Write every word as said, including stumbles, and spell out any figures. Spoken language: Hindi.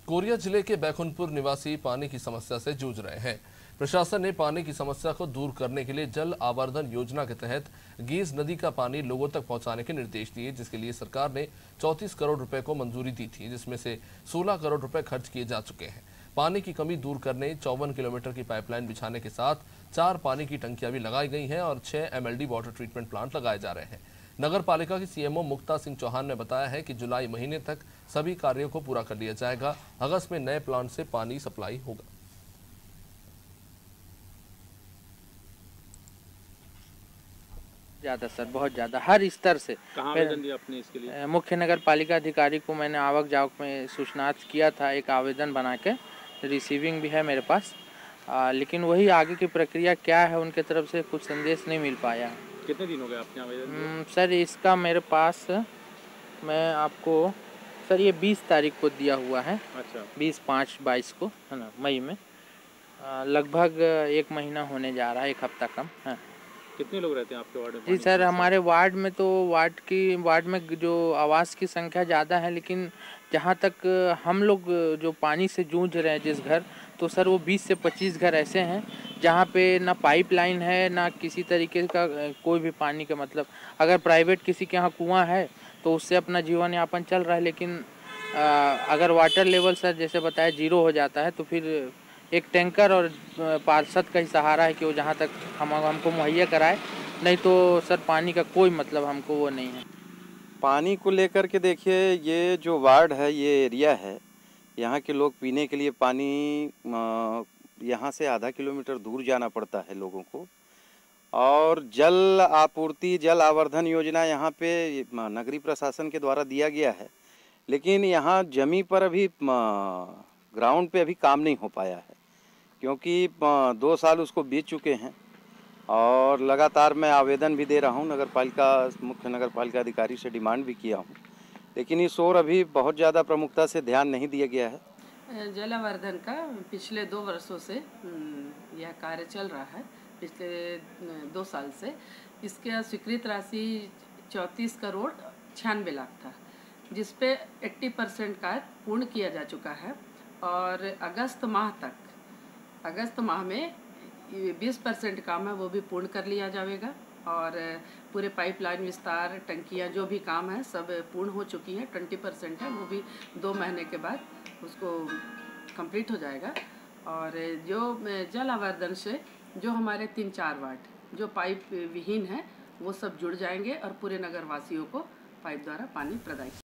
कोरिया जिले के बैकुंठपुर निवासी पानी की समस्या से जूझ रहे हैं। प्रशासन ने पानी की समस्या को दूर करने के लिए जल आवर्धन योजना के तहत गीज नदी का पानी लोगों तक पहुंचाने के निर्देश दिए, जिसके लिए सरकार ने चौंतीस करोड़ रुपए को मंजूरी दी थी, जिसमें से सोलह करोड़ रुपए खर्च किए जा चुके हैं। पानी की कमी दूर करने चौवन किलोमीटर की पाइपलाइन बिछाने के साथ चार पानी की टंकियां भी लगाई गई हैं और छह एमएलडी वाटर ट्रीटमेंट प्लांट लगाए जा रहे हैं। नगर पालिका की सीएमओ मुक्ता सिंह चौहान ने बताया है कि जुलाई महीने तक सभी कार्यों को पूरा कर लिया जाएगा। अगस्त में नए प्लांट से पानी सप्लाई होगा। ज़्यादा सर, बहुत ज़्यादा, हर स्तर से। कहाँ आवेदन दिया आपने इसके लिए? मुख्य नगर पालिका अधिकारी को मैंने आवक जावक में सूचना किया था, एक आवेदन बना के, रिसीविंग भी है मेरे पास। आ, लेकिन वही आगे की प्रक्रिया क्या है, उनके तरफ से कुछ संदेश नहीं मिल पाया। कितने दिन हो गए आपने आवेदन दिया? सर इसका मेरे पास, मैं आपको सर ये बीस तारीख को दिया हुआ है। अच्छा। बीस पाँच बाईस को है ना, मई में। लगभग एक महीना होने जा रहा है, एक हफ्ता कम है। कितने लोग रहते हैं आपके वार्ड में? जी सर, हमारे वार्ड में तो वार्ड की वार्ड में जो आवास की संख्या ज़्यादा है, लेकिन जहाँ तक हम लोग जो पानी से जूझ रहे हैं जिस घर, तो सर वो बीस से पच्चीस घर ऐसे हैं जहाँ पे ना पाइपलाइन है, ना किसी तरीके का कोई भी पानी का मतलब, अगर प्राइवेट किसी के यहाँ कुआं है तो उससे अपना जीवन यापन चल रहा है, लेकिन आ, अगर वाटर लेवल सर जैसे बताया जीरो हो जाता है तो फिर एक टैंकर और पार्षद का ही सहारा है कि वो जहाँ तक हम हमको मुहैया कराए, नहीं तो सर पानी का कोई मतलब हमको वो नहीं है। पानी को लेकर के देखिए, ये जो वार्ड है, ये एरिया है, यहाँ के लोग पीने के लिए पानी यहाँ से आधा किलोमीटर दूर जाना पड़ता है लोगों को। और जल आपूर्ति, जल आवर्धन योजना यहाँ पे नगरीय प्रशासन के द्वारा दिया गया है, लेकिन यहाँ जमी पर अभी ग्राउंड पे अभी काम नहीं हो पाया है, क्योंकि दो साल उसको बीत चुके हैं। और लगातार मैं आवेदन भी दे रहा हूँ, नगर पालिका मुख्य नगर पालिका अधिकारी से डिमांड भी किया हूँ, लेकिन इस ओर अभी बहुत ज़्यादा प्रमुखता से ध्यान नहीं दिया गया है। जल आवर्धन का पिछले दो वर्षों से यह कार्य चल रहा है, पिछले दो साल से। इसके स्वीकृत राशि चौंतीस करोड़ छियानवे लाख था, जिसपे अस्सी परसेंट कार्य पूर्ण किया जा चुका है। और अगस्त माह तक, अगस्त माह में बीस परसेंट काम है वो भी पूर्ण कर लिया जाएगा। और पूरे पाइपलाइन विस्तार, टंकियां, जो भी काम है सब पूर्ण हो चुकी है। ट्वेंटी परसेंट है, वो भी दो महीने के बाद उसको कंप्लीट हो जाएगा। और जो जल आवर्धन से जो हमारे तीन चार वार्ड जो पाइप विहीन है वो सब जुड़ जाएंगे और पूरे नगर वासियों को पाइप द्वारा पानी प्रदान